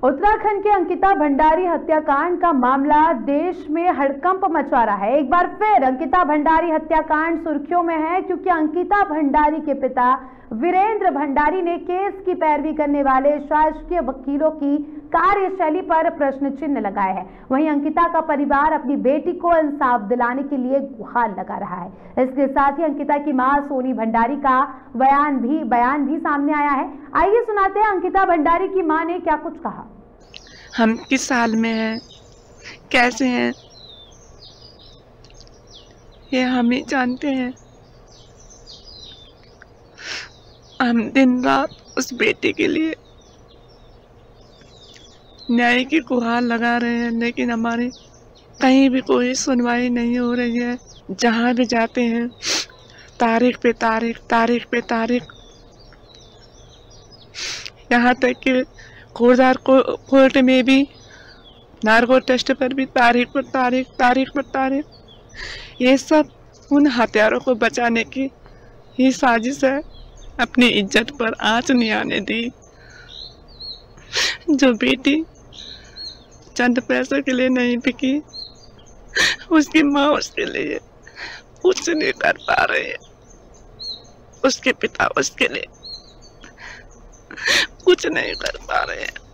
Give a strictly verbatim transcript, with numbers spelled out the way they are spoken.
उत्तराखंड के अंकिता भंडारी हत्याकांड का मामला देश में हड़कंप मचा रहा है। एक बार फिर अंकिता भंडारी हत्याकांड सुर्खियों में है, क्योंकि अंकिता भंडारी के पिता वीरेंद्र भंडारी ने केस की पैरवी करने वाले शासकीय वकीलों की कार्यशैली पर प्रश्न चिन्ह लगाए हैं। वहीं अंकिता का परिवार अपनी बेटी को इंसाफ दिलाने के लिए गुहार लगा रहा है। इसके साथ ही अंकिता की मां सोनी भंडारी का बयान भी बयान भी सामने आया है। आइए सुनाते हैं अंकिता भंडारी की मां ने क्या कुछ कहा। हम किस साल में हैं, कैसे हैं, ये हम ही जानते हैं। हम दिन रात उस बेटे के लिए न्याय की गुहार लगा रहे हैं, लेकिन हमारी कहीं भी कोई सुनवाई नहीं हो रही है। जहाँ भी जाते हैं तारीख पे तारीख तारीख पे तारीख, यहाँ तक कि खोरदार कोर्ट में भी नार्को टेस्ट पर भी तारीख पर तारीख तारीख पर तारीख। ये सब उन हत्यारों को बचाने की ही साजिश है। अपनी इज्जत पर आंच नहीं आने दी। जो बेटी चंद पैसों के लिए नहीं बिकी, उसकी माँ उसके लिए कुछ नहीं कर पा रहे हैं। उसके पिता उसके लिए कुछ नहीं कर पा रहे हैं।